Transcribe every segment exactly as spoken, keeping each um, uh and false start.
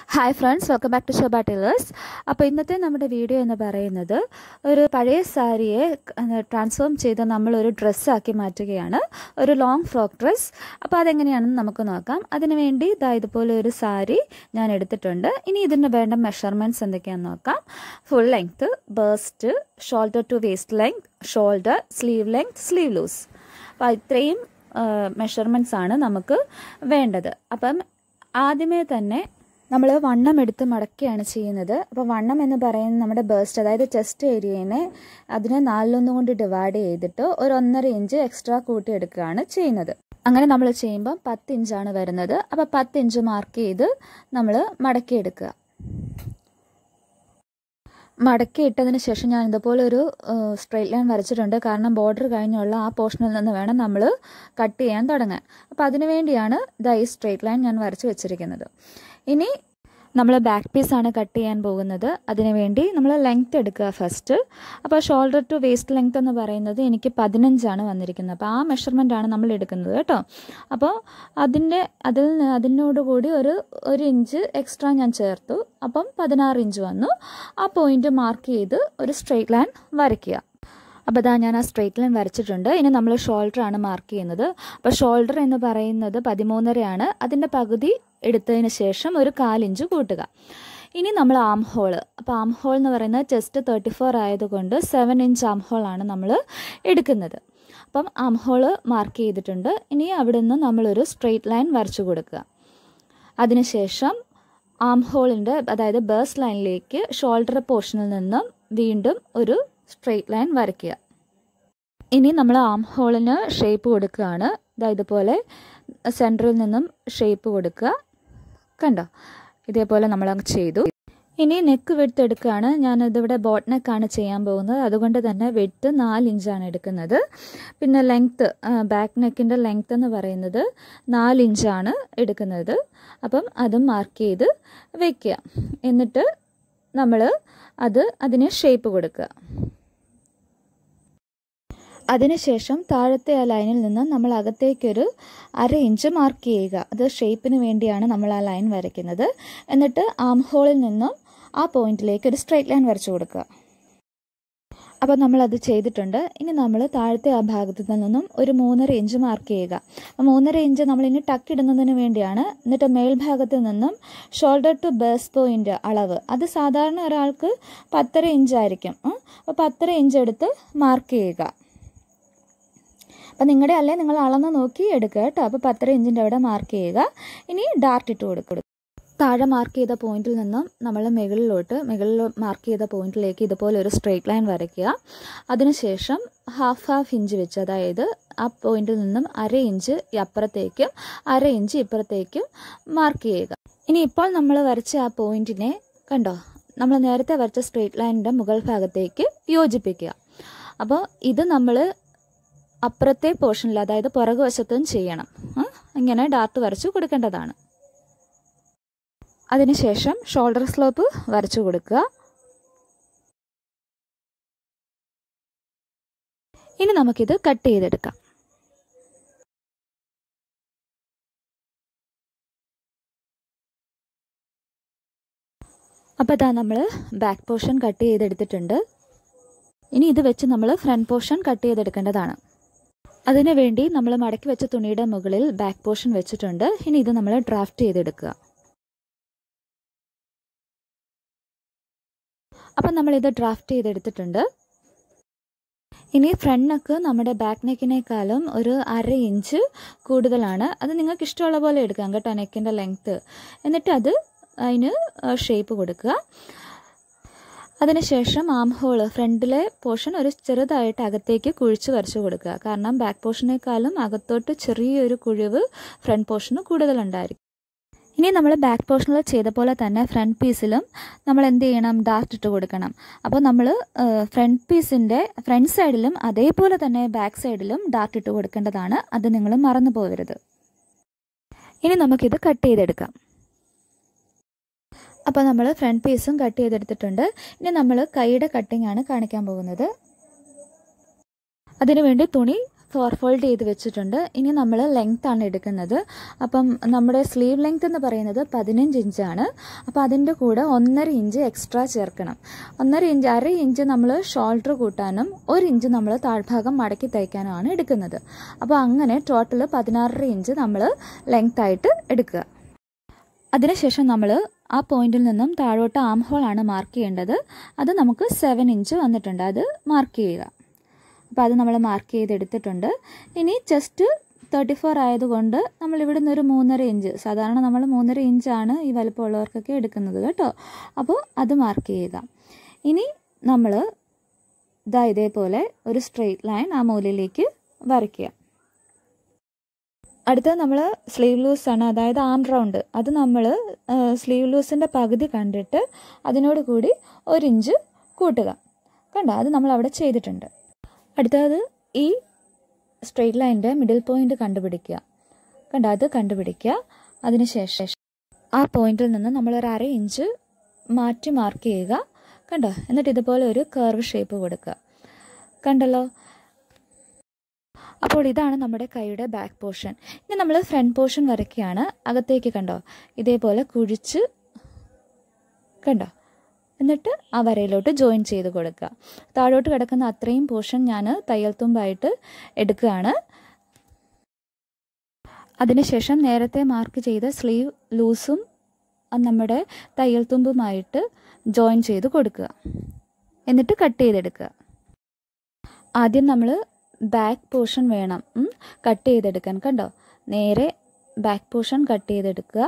Hi friends, welcome back to Shobha Tailors. അപ്പോൾ ഇന്നത്തെ നമ്മുടെ വീഡിയോ എന്ന് പറയുന്നത് ഒരു പഴയ സാരിയെ ട്രാൻസ്ഫോം ചെയ്ത് നമ്മൾ ഒരു ഡ്രസ്സ് ആക്കി മാറ്റുകയാണ്, ഒരു ലോങ് ഫ്രോക്ക് ഡ്രസ്. അപ്പോൾ അതെങ്ങനെയാണെന്ന് നമുക്ക് നോക്കാം. അതിനുവേണ്ടി ദാ ഇതുപോലെ ഒരു സാരി ഞാൻ എടുത്തിട്ടുണ്ട്. ഇനി ഇതിന് വേണ്ട മെഷർമെൻറ്റ്സ് എന്തൊക്കെയാണെന്ന് നോക്കാം. Full length, bust, shoulder to waist length, shoulder, sleeve length, sleeve loose. അപ്പോൾ ഇത്രയും മെഷർമെൻറ്റ്സ് ആണ് നമുക്ക് വേണ്ടത്. അപ്പം ആദ്യമേ തന്നെ നമ്മൾ വണ്ണം എടുത്ത് മടക്കുകയാണ് ചെയ്യുന്നത്. അപ്പോൾ വണ്ണം എന്ന് പറയുന്നത് നമ്മുടെ ബേസ്റ്റ്, അതായത് ചെസ്റ്റ് ഏരിയനെ അതിനെ നാലിലൊന്നും കൊണ്ട് ഡിവൈഡ് ചെയ്തിട്ട് ഒരു ഒന്നര ഇഞ്ച് എക്സ്ട്രാ കൂട്ടിയെടുക്കുകയാണ് ചെയ്യുന്നത്. അങ്ങനെ നമ്മൾ ചെയ്യുമ്പോൾ പത്ത് ഇഞ്ചാണ് വരുന്നത്. അപ്പോൾ പത്ത് ഇഞ്ച് മാർക്ക് ചെയ്ത് നമ്മൾ മടക്കിയെടുക്കുക. മടക്കി ഇട്ടതിന് ശേഷം ഞാൻ ഇതുപോലെ ഒരു സ്ട്രെയിറ്റ് ലൈൻ വരച്ചിട്ടുണ്ട്. കാരണം ബോർഡർ കഴിഞ്ഞുള്ള ആ പോർഷനിൽ നിന്ന് വേണം നമ്മൾ കട്ട് ചെയ്യാൻ തുടങ്ങാൻ. അപ്പോൾ അതിനു വേണ്ടിയാണ് ഇതാ ഈ സ്ട്രെയിറ്റ് ലൈൻ ഞാൻ വരച്ച് വെച്ചിരിക്കുന്നത്. ഇനി നമ്മൾ ബാക്ക് പീസാണ് കട്ട് ചെയ്യാൻ പോകുന്നത്. അതിനുവേണ്ടി നമ്മൾ ലെങ്ത് എടുക്കുക ഫസ്റ്റ്. അപ്പോൾ ഷോൾഡർ ടു വേസ്റ്റ് ലെങ്ത് എന്ന് പറയുന്നത് എനിക്ക് പതിനഞ്ചാണ് വന്നിരിക്കുന്നത്. അപ്പോൾ ആ മെഷർമെൻ്റാണ് നമ്മൾ എടുക്കുന്നത് കേട്ടോ. അപ്പോൾ അതിൻ്റെ അതിൽ അതിനോടുകൂടി ഒരു ഒരു ഇഞ്ച് എക്സ്ട്രാ ഞാൻ ചേർത്തു. അപ്പം പതിനാറ് ഇഞ്ച് വന്നു. ആ പോയിന്റ് മാർക്ക് ചെയ്ത് ഒരു സ്ട്രെയിറ്റ് ലൈൻ വരയ്ക്കുക. അപ്പോൾ ഇതാ ഞാൻ ആ സ്ട്രെയിറ്റ് ലൈൻ വരച്ചിട്ടുണ്ട്. ഇനി നമ്മൾ ഷോൾഡർ ആണ് മാർക്ക് ചെയ്യുന്നത്. അപ്പോൾ ഷോൾഡർ എന്ന് പറയുന്നത് പതിമൂന്നരയാണ്. അതിൻ്റെ പകുതി എടുത്തതിന് ശേഷം ഒരു കാലിഞ്ച് കൂട്ടുക. ഇനി നമ്മൾ ആം ഹോള്, അപ്പോൾ ആം ഹോൾ എന്ന് പറയുന്നത് ചെസ്റ്റ് തേർട്ടി ഫോർ ആയതുകൊണ്ട് സെവൻ ഇഞ്ച് ആം ഹോളാണ് നമ്മൾ എടുക്കുന്നത്. അപ്പം ആം ഹോള് മാർക്ക് ചെയ്തിട്ടുണ്ട്. ഇനി അവിടെ നിന്ന് നമ്മളൊരു സ്ട്രെയിറ്റ് ലൈൻ വരച്ചു കൊടുക്കുക. അതിനുശേഷം ആം ഹോളിൻ്റെ അതായത് ബേസ് ലൈനിലേക്ക് ഷോൾഡർ പോർഷനിൽ നിന്നും വീണ്ടും ഒരു സ്ട്രെയിറ്റ് ലൈൻ വരയ്ക്കുക. ഇനി നമ്മൾ ആം ഹോളിന് ഷേപ്പ് കൊടുക്കുകയാണ്. ഇതാ ഇതുപോലെ സെൻറ്ററിൽ നിന്നും ഷേപ്പ് കൊടുക്കുക. കണ്ടോ, ഇതേപോലെ നമ്മൾ അങ്ങ് ചെയ്തു. ഇനി നെക്ക് വിഡ്ത്ത് എടുക്കുകയാണ്. ഞാനിതിവിടെ ബോട്ട് നെക്കാണ് ചെയ്യാൻ പോകുന്നത്. അതുകൊണ്ട് തന്നെ വിഡ്ത്ത് നാല് ഇഞ്ചാണ് എടുക്കുന്നത്. പിന്നെ ലെങ്ത്ത്, ബാക്ക് നെക്കിൻ്റെ ലെങ്ത്ത് എന്ന് പറയുന്നത് നാല് ഇഞ്ചാണ് എടുക്കുന്നത്. അപ്പം അതും മാർക്ക് ചെയ്ത് വയ്ക്കുക. എന്നിട്ട് നമ്മൾ അത് അതിന് ഷേപ്പ് കൊടുക്കുക. അതിനുശേഷം താഴത്തെ ആ ലൈനിൽ നിന്ന് നമ്മൾ അകത്തേക്കൊരു അര ഇഞ്ച് മാർക്ക് ചെയ്യുക. അത് ഷേപ്പിന് വേണ്ടിയാണ് നമ്മൾ ആ ലൈൻ വരയ്ക്കുന്നത്. എന്നിട്ട് ആം ഹോളിൽ നിന്നും ആ പോയിന്റിലേക്ക് ഒരു സ്ട്രെയിറ്റ് ലൈൻ വരച്ചു കൊടുക്കുക. അപ്പോൾ നമ്മളത് ചെയ്തിട്ടുണ്ട്. ഇനി നമ്മൾ താഴത്തെ ആ ഭാഗത്തു നിന്നും ഒരു മൂന്നര ഇഞ്ച് മാർക്ക് ചെയ്യുക. മൂന്നര ഇഞ്ച് നമ്മളിനി ടക്ക് ഇടുന്നതിന് വേണ്ടിയാണ്. എന്നിട്ട് മേൽഭാഗത്ത് നിന്നും ഷോൾഡർ ടു ബേസ് പോയിൻ്റ് അളവ് അത് സാധാരണ ഒരാൾക്ക് പത്തര ഇഞ്ചായിരിക്കും. അപ്പോൾ പത്തര ഇഞ്ച് എടുത്ത് മാർക്ക് ചെയ്യുക. അപ്പം നിങ്ങളുടെ അല്ലേ നിങ്ങൾ അളന്ന് നോക്കി എടുക്കുക കേട്ടോ. അപ്പോൾ പത്തര ഇഞ്ചിൻ്റെ അവിടെ മാർക്ക് ചെയ്യുക. ഇനി ഡാർട്ട് ഇട്ട് കൊടുക്കുക. താഴെ മാർക്ക് ചെയ്ത പോയിന്റിൽ നിന്നും നമ്മൾ മുകളിലോട്ട് മുകളിൽ മാർക്ക് ചെയ്ത പോയിന്റിലേക്ക് ഇതുപോലെ ഒരു സ്ട്രെയിറ്റ് ലൈൻ വരയ്ക്കുക. അതിനുശേഷം ഹാഫ് ഹാഫ് ഇഞ്ച് വെച്ച്, അതായത് ആ പോയിന്റിൽ നിന്നും അര ഇഞ്ച് അപ്പുറത്തേക്കും അര ഇഞ്ച് ഇപ്പുറത്തേക്കും മാർക്ക് ചെയ്യുക. ഇനി ഇപ്പോൾ നമ്മൾ വരച്ച ആ പോയിന്റിനെ കണ്ടോ, നമ്മൾ നേരത്തെ വരച്ച സ്ട്രെയിറ്റ് ലൈനിൻ്റെ മുകൾ ഭാഗത്തേക്ക് യോജിപ്പിക്കുക. അപ്പോൾ ഇത് നമ്മൾ അപ്പുറത്തെ പോർഷനിൽ, അതായത് പുറകുവശത്തും ചെയ്യണം. ഇങ്ങനെ ഡാർട്ട് വരച്ചു കൊടുക്കേണ്ടതാണ്. അതിനുശേഷം ഷോൾഡർ സ്ലോപ്പ് വരച്ചു കൊടുക്കുക. ഇനി നമുക്കിത് കട്ട് ചെയ്തെടുക്കാം. അപ്പോൾ ഇതാ നമ്മൾ ബാക്ക് പോർഷൻ കട്ട് ചെയ്തെടുത്തിട്ടുണ്ട്. ഇനി ഇത് വെച്ച് നമ്മൾ ഫ്രണ്ട് പോർഷൻ കട്ട് ചെയ്തെടുക്കേണ്ടതാണ്. അതിനുവേണ്ടി നമ്മൾ മടക്കി വെച്ച തുണിയുടെ മുകളിൽ ബാക്ക് പോർഷൻ വെച്ചിട്ടുണ്ട്. ഇനി ഇത് നമ്മൾ ഡ്രാഫ്റ്റ് ചെയ്തെടുക്കുക. അപ്പം നമ്മളിത് ഡ്രാഫ്റ്റ് ചെയ്തെടുത്തിട്ടുണ്ട്. ഇനി ഫ്രണ്ട് നെക്ക് നമ്മുടെ ബാക്ക് നെക്കിനേക്കാളും ഒരു അര ഇഞ്ച് കൂടുതലാണ്. അത് നിങ്ങൾക്ക് ഇഷ്ടമുള്ള പോലെ എടുക്കാം കേട്ടോ, നെക്കിൻ്റെ ലെങ്ത്ത്. എന്നിട്ട് അത് അതിന് ഷേപ്പ് കൊടുക്കുക. അതിനുശേഷം ആം ഹോൾ ഫ്രണ്ടിലെ പോർഷൻ ഒരു ചെറുതായിട്ട് അകത്തേക്ക് കുഴിച്ച് വരച്ചു കൊടുക്കുക. കാരണം ബാക്ക് പോർഷനേക്കാളും അകത്തോട്ട് ചെറിയൊരു കുഴിവ് ഫ്രണ്ട് പോർഷന് കൂടുതലുണ്ടായിരിക്കും. ഇനി നമ്മൾ ബാക്ക് പോർഷനിൽ ചെയ്ത പോലെ തന്നെ ഫ്രണ്ട് പീസിലും നമ്മൾ എന്ത് ചെയ്യണം, ഡാർട്ട് ഇട്ട് കൊടുക്കണം. അപ്പോൾ നമ്മൾ ഫ്രണ്ട് പീസിൻ്റെ ഫ്രണ്ട് സൈഡിലും അതേപോലെ തന്നെ ബാക്ക് സൈഡിലും ഡാർട്ട് ഇട്ട് കൊടുക്കേണ്ടതാണ്. അത് നിങ്ങൾ മറന്നു പോകരുത്. ഇനി നമുക്കിത് കട്ട് ചെയ്തെടുക്കാം. അപ്പോൾ നമ്മൾ ഫ്രണ്ട് പീസും കട്ട് ചെയ്തെടുത്തിട്ടുണ്ട്. ഇനി നമ്മൾ കൈയുടെ കട്ടിംഗ് ആണ് കാണിക്കാൻ പോകുന്നത്. അതിനുവേണ്ടി തുണി ഫോർ ഫോൾഡ് ചെയ്ത് വെച്ചിട്ടുണ്ട്. ഇനി നമ്മൾ ലെങ്ത് ആണ് എടുക്കുന്നത്. അപ്പം നമ്മുടെ സ്ലീവ് ലെങ്ത് എന്ന് പറയുന്നത് പതിനഞ്ച് ഇഞ്ചാണ്. അപ്പോൾ അതിൻ്റെ കൂടെ ഒന്നര ഇഞ്ച് എക്സ്ട്രാ ചേർക്കണം. ഒന്നര ഇഞ്ച് അര ഇഞ്ച് നമ്മൾ ഷോൾഡർ കൂട്ടാനും ഒരു ഇഞ്ച് നമ്മൾ താഴ്ഭാഗം മടക്കി തയ്ക്കാനുമാണ് എടുക്കുന്നത്. അപ്പോൾ അങ്ങനെ ടോട്ടൽ പതിനാറര ഇഞ്ച് നമ്മൾ ലെങ്ത് ആയിട്ട് എടുക്കുക. അതിനുശേഷം നമ്മൾ ആ പോയിന്റിൽ നിന്നും താഴോട്ട് ആം ഹോളാണ് മാർക്ക് ചെയ്യേണ്ടത്. അത് നമുക്ക് സെവൻ ഇഞ്ച് വന്നിട്ടുണ്ട്. അത് മാർക്ക് ചെയ്യുക. അപ്പോൾ അത് നമ്മൾ മാർക്ക് ചെയ്തെടുത്തിട്ടുണ്ട്. ഇനി ജസ്റ്റ് തേർട്ടി ഫോർ ആയതുകൊണ്ട് നമ്മൾ ഇവിടെ നിന്ന് ഒരു മൂന്നര ഇഞ്ച്, സാധാരണ നമ്മൾ മൂന്നര ഇഞ്ചാണ് ഈ വലുപ്പമുള്ളവർക്കൊക്കെ എടുക്കുന്നത് കേട്ടോ. അപ്പോൾ അത് മാർക്ക് ചെയ്യുക. ഇനി നമ്മൾ ഇതാ ഇതേപോലെ ഒരു സ്ട്രെയിറ്റ് ലൈൻ ആ മൂലയിലേക്ക് വരയ്ക്കുക. അടുത്തത് നമ്മൾ സ്ലീവ് ലൂസാണ്, അതായത് ആം റൗണ്ട്. അത് നമ്മൾ സ്ലീവ് ലൂസിൻ്റെ പകുതി കണ്ടിട്ട് അതിനോട് കൂടി ഒരു ഇഞ്ച് കൂട്ടുക. കണ്ടോ, അത് നമ്മൾ അവിടെ ചെയ്തിട്ടുണ്ട്. അടുത്തത് ഈ സ്ട്രെയിറ്റ് ലൈനിൻ്റെ മിഡിൽ പോയിന്റ് കണ്ടുപിടിക്കുക. കണ്ടോ, അത് കണ്ടുപിടിക്കുക. അതിനുശേഷം ആ പോയിന്റിൽ നിന്ന് നമ്മളൊരു അര ഇഞ്ച് മാറ്റി മാർക്ക് ചെയ്യുക. കണ്ടോ, എന്നിട്ട് ഇതുപോലെ ഒരു കർവ് ഷേപ്പ് കൊടുക്കുക. കണ്ടല്ലോ. അപ്പോൾ ഇതാണ് നമ്മുടെ കൈയുടെ ബാക്ക് പോർഷൻ. ഇനി നമ്മൾ ഫ്രണ്ട് പോർഷൻ വരയ്ക്കുകയാണ്. അകത്തേക്ക് കണ്ടോ ഇതേപോലെ കുഴിച്ച് കണ്ടോ, എന്നിട്ട് ആ വരയിലോട്ട് ജോയിൻ ചെയ്ത് കൊടുക്കുക. താഴോട്ട് കിടക്കുന്ന അത്രയും പോർഷൻ ഞാൻ തയ്യൽ തുമ്പായിട്ട് എടുക്കുകയാണ്. അതിനുശേഷം നേരത്തെ മാർക്ക് ചെയ്ത സ്ലീവ് ലൂസും നമ്മുടെ തയ്യൽ തുമ്പുമായിട്ട് ജോയിൻ ചെയ്ത് കൊടുക്കുക. എന്നിട്ട് കട്ട് ചെയ്തെടുക്കുക. ആദ്യം നമ്മൾ ബാക്ക് പോർഷൻ വേണം കട്ട് ചെയ്തെടുക്കാൻ. കണ്ടോ, നേരെ ബാക്ക് പോർഷൻ കട്ട് ചെയ്തെടുക്കുക.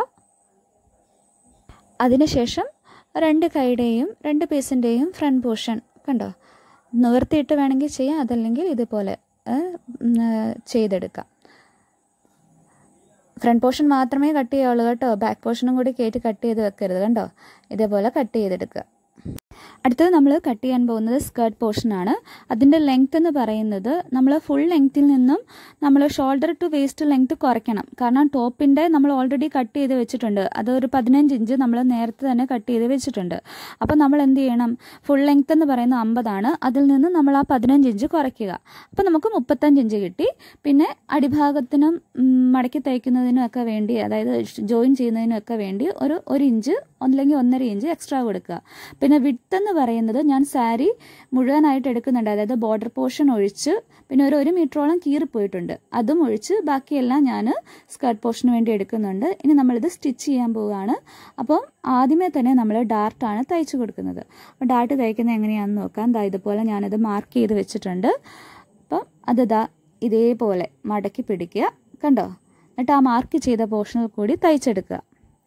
അതിനുശേഷം രണ്ട് കൈയുടെയും രണ്ട് പീസിൻ്റെയും ഫ്രണ്ട് പോർഷൻ കണ്ടോ നിവർത്തിയിട്ട് വേണമെങ്കിൽ ചെയ്യാം, അതല്ലെങ്കിൽ ഇതുപോലെ ചെയ്തെടുക്കാം. ഫ്രണ്ട് പോർഷൻ മാത്രമേ കട്ട് ചെയ്യുള്ളൂ കേട്ടോ, ബാക്ക് പോർഷനും കൂടി കയറ്റി കട്ട് ചെയ്ത് വെക്കരുത്. കണ്ടോ, ഇതേപോലെ കട്ട് ചെയ്തെടുക്കുക. അടുത്തത് നമ്മൾ കട്ട് ചെയ്യാൻ പോകുന്നത് സ്കേർട്ട് പോർഷനാണ്. അതിൻ്റെ ലെങ്ത് എന്ന് പറയുന്നത് നമ്മൾ ഫുൾ ലെങ്ത്തിൽ നിന്നും നമ്മൾ ഷോൾഡർ ടു വേസ്റ്റ് ലെങ്ത് കുറയ്ക്കണം. കാരണം ടോപ്പിൻ്റെ നമ്മൾ ഓൾറെഡി കട്ട് ചെയ്ത് വെച്ചിട്ടുണ്ട്. അതൊരു പതിനഞ്ച് ഇഞ്ച് നമ്മൾ നേരത്തെ തന്നെ കട്ട് ചെയ്ത് വെച്ചിട്ടുണ്ട്. അപ്പോൾ നമ്മൾ എന്ത് ചെയ്യണം, ഫുൾ ലെങ്ത് എന്ന് പറയുന്നത് അമ്പതാണ്. അതിൽ നിന്ന് നമ്മൾ ആ പതിനഞ്ച് ഇഞ്ച് കുറയ്ക്കുക. അപ്പോൾ നമുക്ക് മുപ്പത്തഞ്ച് ഇഞ്ച് കിട്ടി. പിന്നെ അടിഭാഗത്തിനും മടക്കി തയ്ക്കുന്നതിനും ഒക്കെ വേണ്ടി, അതായത് ജോയിൻ ചെയ്യുന്നതിനൊക്കെ വേണ്ടി ഒരു ഒരു ഇഞ്ച് അല്ലെങ്കിൽ ഒന്നര ഇഞ്ച് എക്സ്ട്രാ കൊടുക്കുക. പിന്നെ വിഡ്ത്ത് എന്ന് പറയുന്നത് ഞാൻ സാരി മുഴുവനായിട്ട് എടുക്കുന്നുണ്ട്. അതായത് ബോർഡർ പോർഷൻ ഒഴിച്ച് പിന്നെ ഒരു ഒരു മീറ്ററോളം കീറിപ്പോയിട്ടുണ്ട്. അതും ഒഴിച്ച് ബാക്കിയെല്ലാം ഞാൻ സ്കേർട്ട് പോർഷന് വേണ്ടി എടുക്കുന്നുണ്ട്. ഇനി നമ്മളിത് സ്റ്റിച്ച് ചെയ്യാൻ പോവുകയാണ്. അപ്പം ആദ്യമേ തന്നെ നമ്മൾ ഡാർട്ടാണ് തയ്ച്ചു കൊടുക്കുന്നത്. അപ്പോൾ ഡാർട്ട് തയ്ക്കുന്നത് എങ്ങനെയാണെന്ന് നോക്കാം. ദാ ഇതുപോലെ ഞാനത് മാർക്ക് ചെയ്ത് വെച്ചിട്ടുണ്ട്. അപ്പം അത് ദാ ഇതേപോലെ മടക്കി പിടിക്കുക. കണ്ടോ, എന്നിട്ട് ആ മാർക്ക് ചെയ്ത പോർഷനിൽ കൂടി തയ്ച്ചെടുക്കുക.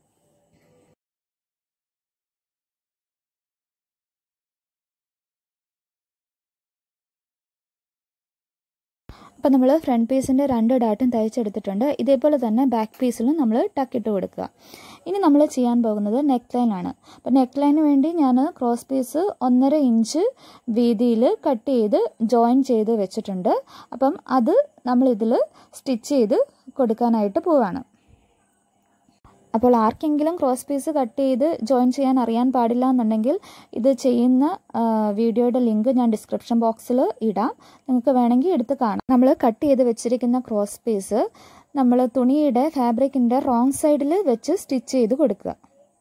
അപ്പോൾ നമ്മൾ ഫ്രണ്ട് പീസിൻ്റെ രണ്ട് ഡാട്ടും തയ്ച്ചെടുത്തിട്ടുണ്ട്. ഇതേപോലെ തന്നെ ബാക്ക് പീസിലും നമ്മൾ ടക്കിട്ട് കൊടുക്കുക. ഇനി നമ്മൾ ചെയ്യാൻ പോകുന്നത് നെക്ക് ലൈൻ ആണ്. അപ്പോൾ നെക്ക് ലൈന് വേണ്ടി ഞാൻ ക്രോസ് പീസ് ഒന്നര ഇഞ്ച് വീതിയിൽ കട്ട് ചെയ്ത് ജോയിൻ ചെയ്ത് വെച്ചിട്ടുണ്ട്. അപ്പം അത് നമ്മളിതിൽ സ്റ്റിച്ച് ചെയ്ത് കൊടുക്കാനായിട്ട് പോവുകയാണ്. അപ്പോൾ ആർക്കെങ്കിലും ക്രോസ് പീസ് കട്ട് ചെയ്ത് ജോയിൻ ചെയ്യാൻ അറിയാൻ പാടില്ല എന്നുണ്ടെങ്കിൽ ഇത് ചെയ്യുന്ന വീഡിയോയുടെ ലിങ്ക് ഞാൻ ഡിസ്ക്രിപ്ഷൻ ബോക്സിൽ ഇടാം. നിങ്ങൾക്ക് വേണമെങ്കിൽ എടുത്ത് കാണാം. നമ്മൾ കട്ട് ചെയ്ത് വെച്ചിരിക്കുന്ന ക്രോസ് പീസ് നമ്മൾ തുണിയുടെ ഫാബ്രിക്കിൻ്റെ റോങ് സൈഡിൽ വെച്ച് സ്റ്റിച്ച് ചെയ്ത് കൊടുക്കുക.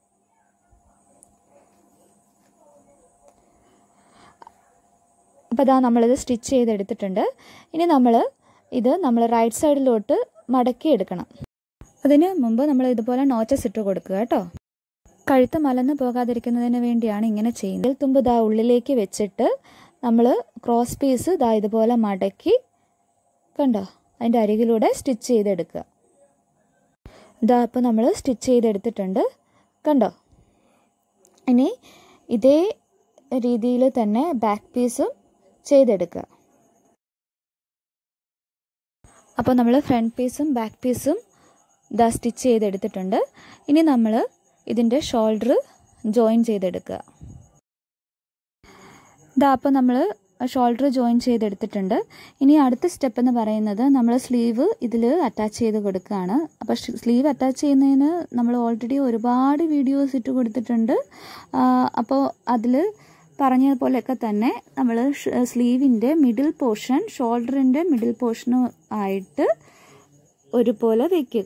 അപ്പോൾ അതാ നമ്മളിത് സ്റ്റിച്ച് ചെയ്തെടുത്തിട്ടുണ്ട്. ഇനി നമ്മൾ ഇത് നമ്മൾ റൈറ്റ് സൈഡിലോട്ട് മടക്കി എടുക്കണം. അതിന് മുമ്പ് നമ്മൾ ഇതുപോലെ നോച്ചസ് ഇട്ട് കൊടുക്കുക കേട്ടോ. കഴുത്ത് മലന്ന് പോകാതിരിക്കുന്നതിന് വേണ്ടിയാണ് ഇങ്ങനെ ചെയ്യുന്നത്. തുമ്പ് ദാ ഉള്ളിലേക്ക് വെച്ചിട്ട് നമ്മൾ ക്രോസ് പീസ് ദാ ഇതുപോലെ മടക്കി കണ്ടോ അതിൻ്റെ അരികിലൂടെ സ്റ്റിച്ച് ചെയ്തെടുക്കുക. ഇതാ ഇപ്പോൾ നമ്മൾ സ്റ്റിച്ച് ചെയ്തെടുത്തിട്ടുണ്ട് കണ്ടോ. ഇനി ഇതേ രീതിയിൽ തന്നെ ബാക്ക് പീസും ചെയ്തെടുക്കുക. അപ്പോൾ നമ്മൾ ഫ്രണ്ട് പീസും ബാക്ക് പീസും ഇതാ സ്റ്റിച്ച് ചെയ്തെടുത്തിട്ടുണ്ട്. ഇനി നമ്മൾ ഇതിൻ്റെ ഷോൾഡർ ജോയിൻ ചെയ്തെടുക്കുക. ഇതാ അപ്പോൾ നമ്മൾ ഷോൾഡർ ജോയിൻ ചെയ്തെടുത്തിട്ടുണ്ട്. ഇനി അടുത്ത സ്റ്റെപ്പ് എന്ന് പറയുന്നത് നമ്മൾ സ്ലീവ് ഇതിൽ അറ്റാച്ച് ചെയ്ത് കൊടുക്കുകയാണ്. അപ്പോൾ സ്ലീവ് അറ്റാച്ച് ചെയ്യുന്നതിന് നമ്മൾ ഓൾറെഡി ഒരുപാട് വീഡിയോസ് ഇട്ട് കൊടുത്തിട്ടുണ്ട്. അപ്പോൾ അതിൽ പറഞ്ഞതുപോലെയൊക്കെ തന്നെ നമ്മൾ സ്ലീവിൻ്റെ മിഡിൽ പോർഷൻ ഷോൾഡറിൻ്റെ മിഡിൽ പോർഷനും ആയിട്ട് ഒരുപോലെ വയ്ക്കുക.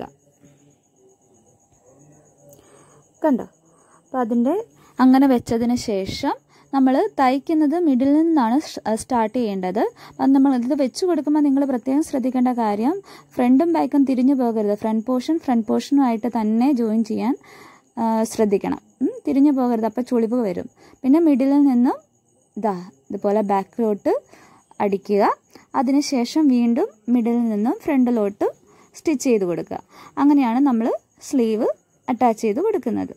കണ്ടോ? അപ്പോൾ അതിൻ്റെ അങ്ങനെ വെച്ചതിന് ശേഷം നമ്മൾ തയ്ക്കുന്നത് മിഡിൽ നിന്നാണ് സ്റ്റാർട്ട് ചെയ്യേണ്ടത്. അപ്പം നമ്മൾ ഇത് വെച്ച് കൊടുക്കുമ്പോൾ നിങ്ങൾ പ്രത്യേകം ശ്രദ്ധിക്കേണ്ട കാര്യം ഫ്രണ്ടും ബാക്കും തിരിഞ്ഞു പോകരുത്. ഫ്രണ്ട് പോർഷൻ ഫ്രണ്ട് പോർഷനുമായിട്ട് തന്നെ ജോയിൻ ചെയ്യാൻ ശ്രദ്ധിക്കണം. തിരിഞ്ഞു പോകരുത്, അപ്പോൾ ചുളിവ് വരും. പിന്നെ മിഡിലിൽ നിന്നും ഇതാ ഇതുപോലെ ബാക്കിലോട്ട് അടിക്കുക. അതിനുശേഷം വീണ്ടും മിഡിലിൽ നിന്നും ഫ്രണ്ടിലോട്ട് സ്റ്റിച്ച് ചെയ്ത് കൊടുക്കുക. അങ്ങനെയാണ് നമ്മൾ സ്ലീവ് അറ്റാച്ച് ചെയ്ത് കൊടുക്കുന്നത്.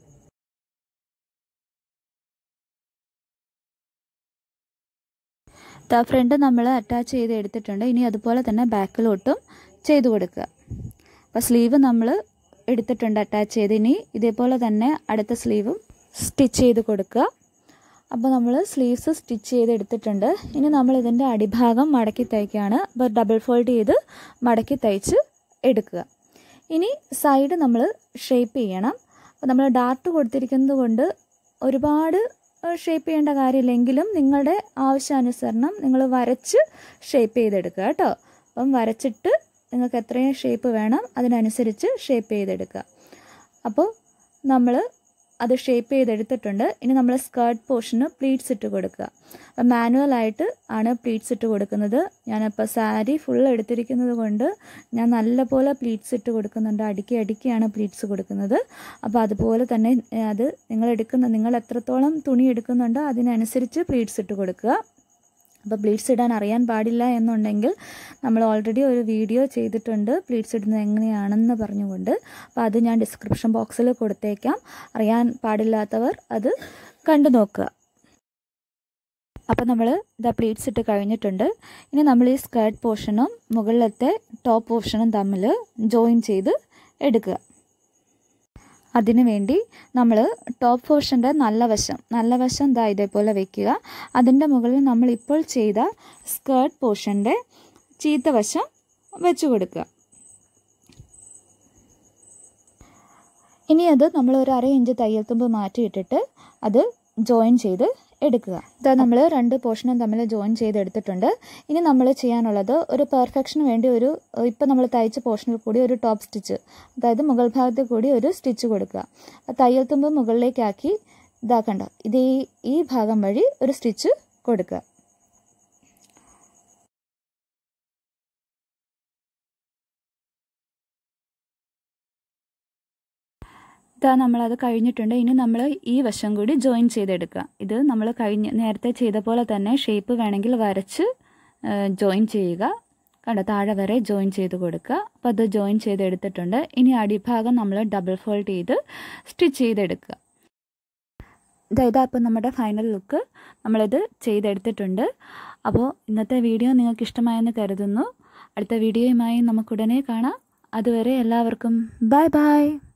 ഫ്രണ്ട് നമ്മൾ അറ്റാച്ച് ചെയ്ത് എടുത്തിട്ടുണ്ട്. ഇനി അതുപോലെ തന്നെ ബാക്കിലോട്ടും ചെയ്ത് കൊടുക്കുക. അപ്പോൾ സ്ലീവ് നമ്മൾ എടുത്തിട്ടുണ്ട് അറ്റാച്ച് ചെയ്ത്. ഇനി ഇതേപോലെ തന്നെ അടുത്ത സ്ലീവും സ്റ്റിച്ച് ചെയ്ത് കൊടുക്കുക. അപ്പോൾ നമ്മൾ സ്ലീവ്സ് സ്റ്റിച്ച് ചെയ്ത് എടുത്തിട്ടുണ്ട്. ഇനി നമ്മൾ ഇതിൻ്റെ അടിഭാഗം മടക്കി തയ്ക്കുകയാണ്. അപ്പോൾ ഡബിൾ ഫോൾഡ് ചെയ്ത് മടക്കി തയ്ച്ച് എടുക്കുക. ഇനി സൈഡ് നമ്മൾ ഷേപ്പ് ചെയ്യണം. അപ്പോൾ നമ്മൾ ഡാർട്ട് കൊടുത്തിരിക്കുന്നത് കൊണ്ട് ഒരുപാട് ഷേപ്പ് ചെയ്യേണ്ട കാര്യമില്ലെങ്കിലും നിങ്ങളുടെ ആവശ്യാനുസരണം നിങ്ങൾ വരച്ച് ഷേപ്പ് ചെയ്തെടുക്കുക കേട്ടോ. അപ്പം വരച്ചിട്ട് നിങ്ങൾക്ക് എത്രയും ഷേപ്പ് വേണം അതിനനുസരിച്ച് ഷേപ്പ് ചെയ്തെടുക്കുക. അപ്പോൾ നമ്മൾ അത് ഷേപ്പ് ചെയ്തെടുത്തിട്ടുണ്ട്. ഇനി നമ്മൾ സ്കേർട്ട് പോർഷന് പ്ലീറ്റ്സ് ഇട്ട് കൊടുക്കുക. അപ്പം മാനുവലായിട്ട് ആണ് പ്ലീറ്റ്സ് ഇട്ട് കൊടുക്കുന്നത്. ഞാനപ്പോൾ സാരി ഫുൾ എടുത്തിരിക്കുന്നത് കൊണ്ട് ഞാൻ നല്ലപോലെ പ്ലീറ്റ്സ് ഇട്ട് കൊടുക്കുന്നുണ്ട്. അടുക്കി അടുക്കിയാണ് പ്ലീറ്റ്സ് കൊടുക്കുന്നത്. അപ്പോൾ അതുപോലെ തന്നെ അത് നിങ്ങൾ എടുക്കുന്ന നിങ്ങൾ എത്രത്തോളം തുണി എടുക്കുന്നുണ്ടോ അതിനനുസരിച്ച് പ്ലീറ്റ്സ് ഇട്ട് കൊടുക്കുക. അപ്പോൾ പ്ലീറ്റ്സ് ഇടാൻ അറിയാൻ പാടില്ല എന്നുണ്ടെങ്കിൽ നമ്മൾ ഓൾറെഡി ഒരു വീഡിയോ ചെയ്തിട്ടുണ്ട് പ്ലീറ്റ്സ് ഇടുന്നത് എങ്ങനെയാണെന്ന് പറഞ്ഞുകൊണ്ട്. അപ്പോൾ അത് ഞാൻ ഡിസ്ക്രിപ്ഷൻ ബോക്സിൽ കൊടുത്തേക്കാം. അറിയാൻ പാടില്ലാത്തവർ അത് കണ്ടു നോക്കുക. അപ്പോൾ നമ്മൾ ഇതാ പ്ലീറ്റ്സ് ഇട്ട് കഴിഞ്ഞിട്ടുണ്ട്. ഇനി നമ്മൾ ഈ സ്കേർട്ട് പോർഷനും മുകളിലത്തെ ടോപ്പ് പോർഷനും തമ്മിൽ ജോയിൻ ചെയ്ത് എടുക്കുക. അതിനു വേണ്ടി നമ്മൾ ടോപ്പ് പോർഷൻ്റെ നല്ല വശം നല്ല വശം ദാ ഇതേപോലെ വയ്ക്കുക. അതിൻ്റെ മുകളിൽ നമ്മൾ ഇപ്പോൾ ചെയ്ത സ്കേർട്ട് പോർഷൻ്റെ ചീത്ത വശം വെച്ച് കൊടുക്കുക. ഇനി അത് നമ്മൾ ഒരു അര ഇഞ്ച് തയ്യൽ തുമ്പ് മാറ്റിയിട്ടിട്ട് അത് ജോയിൻ ചെയ്ത് എടുക്കുക. ഇതാ നമ്മൾ രണ്ട് പോർഷനും തമ്മിൽ ജോയിൻ ചെയ്തെടുത്തിട്ടുണ്ട്. ഇനി നമ്മൾ ചെയ്യാനുള്ളത് ഒരു പെർഫെക്ഷന് വേണ്ടി ഒരു ഇപ്പം നമ്മൾ തയ്ച്ച പോർഷനിൽ കൂടി ഒരു ടോപ്പ് സ്റ്റിച്ച്, അതായത് മുകൾ ഭാഗത്ത് കൂടി ഒരു സ്റ്റിച്ച് കൊടുക്കുക. തയ്യൽ തുമ്പ് മുകളിലേക്കാക്കി ഇതാക്കണ്ട ഇത് ഈ ഭാഗം വഴി ഒരു സ്റ്റിച്ച് കൊടുക്കുക. ഇതാ നമ്മളത് കഴിഞ്ഞിട്ടുണ്ട്. ഇനി നമ്മൾ ഈ വശം കൂടി ജോയിൻ ചെയ്തെടുക്കുക. ഇത് നമ്മൾ കഴിഞ്ഞ് നേരത്തെ ചെയ്ത പോലെ തന്നെ ഷേപ്പ് വേണമെങ്കിൽ വരച്ച് ജോയിൻ ചെയ്യുക. കണ്ടോ, താഴെ വരെ ജോയിൻ ചെയ്ത് കൊടുക്കുക. അപ്പോൾ അത് ജോയിൻ ചെയ്തെടുത്തിട്ടുണ്ട്. ഇനി അടിഭാഗം നമ്മൾ ഡബിൾ ഫോൾഡ് ചെയ്ത് സ്റ്റിച്ച് ചെയ്തെടുക്കുക. ഇതാ അപ്പോൾ നമ്മുടെ ഫൈനൽ ലുക്ക് നമ്മളിത് ചെയ്തെടുത്തിട്ടുണ്ട്. അപ്പോൾ ഇന്നത്തെ വീഡിയോ നിങ്ങൾക്ക് ഇഷ്ടമായെന്ന് കരുതുന്നു. അടുത്ത വീഡിയോയുമായി നമുക്കുടനെ കാണാം. അതുവരെ എല്ലാവർക്കും ബൈ ബൈ.